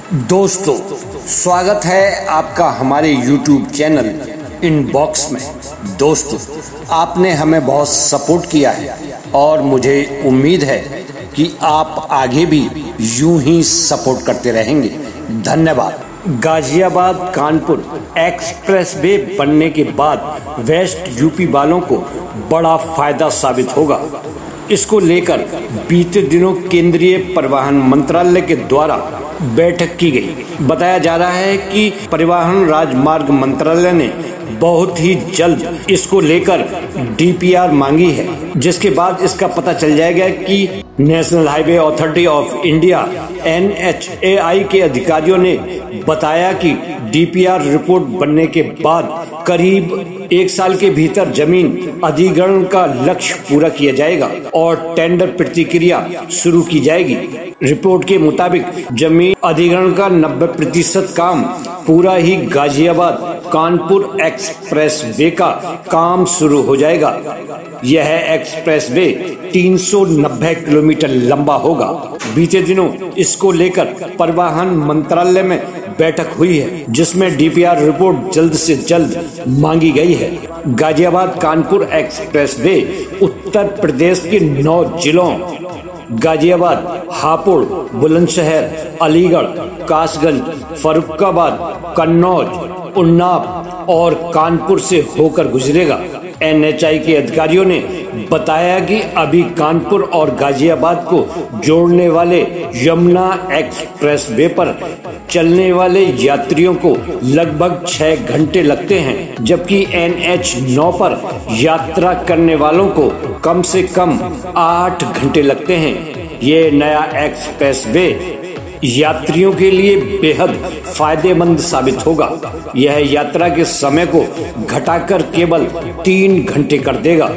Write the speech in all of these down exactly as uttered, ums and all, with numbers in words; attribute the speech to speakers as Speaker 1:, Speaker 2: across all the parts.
Speaker 1: दोस्तों, स्वागत है आपका हमारे यूट्यूब चैनल इनबॉक्स में। दोस्तों, आपने हमें बहुत सपोर्ट किया है और मुझे उम्मीद है कि आप आगे भी यूं ही सपोर्ट करते रहेंगे। धन्यवाद। गाजियाबाद कानपुर एक्सप्रेस वे बनने के बाद वेस्ट यूपी वालों को बड़ा फायदा साबित होगा। इसको लेकर बीते दिनों केंद्रीय परिवहन मंत्रालय के द्वारा बैठक की गई। बताया जा रहा है कि परिवहन राजमार्ग मंत्रालय ने बहुत ही जल्द इसको लेकर डी पी आर मांगी है, जिसके बाद इसका पता चल जाएगा कि National Highway Authority of India N H A I के अधिकारियों ने बताया कि डी पी आर रिपोर्ट बनने के बाद करीब एक साल के भीतर जमीन अधिग्रहण का लक्ष्य पूरा किया जाएगा और टेंडर प्रक्रिया शुरू की जाएगी। रिपोर्ट के मुताबिक जमीन अधिग्रहण का नब्बे प्रतिशत काम पूरा ही गाजियाबाद कानपुर एक्सप्रेस वे का काम शुरू हो जाएगा। यह एक्सप्रेस वे तीन सौ नब्बे किलोमीटर लंबा होगा। बीते दिनों इसको लेकर परिवहन मंत्रालय में बैठक हुई है, जिसमें डी पी आर रिपोर्ट जल्द से जल्द मांगी गई है। गाजियाबाद कानपुर एक्सप्रेस वे उत्तर प्रदेश के नौ जिलों गाजियाबाद, हापुड़, बुलंदशहर, अलीगढ़, कासगंज, फर्रुखाबाद, कन्नौज, उन्नाव और कानपुर से होकर गुजरेगा। एन एच ए आई के अधिकारियों ने बताया कि अभी कानपुर और गाजियाबाद को जोड़ने वाले यमुना एक्सप्रेस वे पर चलने वाले यात्रियों को लगभग छह घंटे लगते हैं, जबकि एन एच नौ पर यात्रा करने वालों को कम से कम आठ घंटे लगते हैं। ये नया एक्सप्रेस वे यात्रियों के लिए बेहद फायदेमंद साबित होगा। यह यात्रा के समय को घटाकर केवल तीन घंटे कर देगा,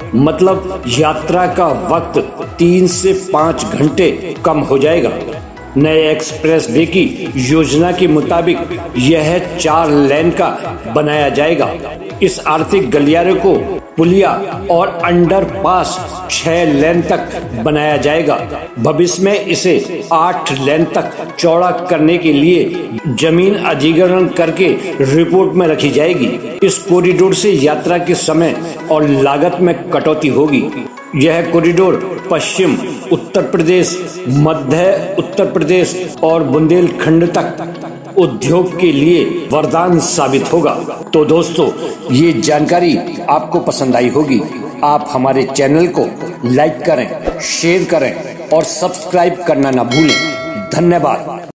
Speaker 1: मतलब यात्रा का वक्त तीन से पाँच घंटे कम हो जाएगा। नए एक्सप्रेस वे की योजना के मुताबिक यह चार लेन का बनाया जाएगा। इस आर्थिक गलियारे को पुलिया और अंडरपास छह लेन तक बनाया जाएगा। भविष्य में इसे आठ लेन तक चौड़ा करने के लिए जमीन अधिग्रहण करके रिपोर्ट में रखी जाएगी। इस कॉरिडोर से यात्रा के समय और लागत में कटौती होगी। यह कॉरिडोर पश्चिम उत्तर प्रदेश, मध्य उत्तर प्रदेश और बुंदेलखंड तक उद्योग के लिए वरदान साबित होगा। तो दोस्तों, ये जानकारी आपको पसंद आई होगी। आप हमारे चैनल को लाइक करें, शेयर करें और सब्सक्राइब करना ना भूलें। धन्यवाद।